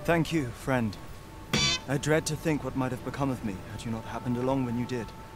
Thank you, friend. I dread to think what might have become of me had you not happened along when you did.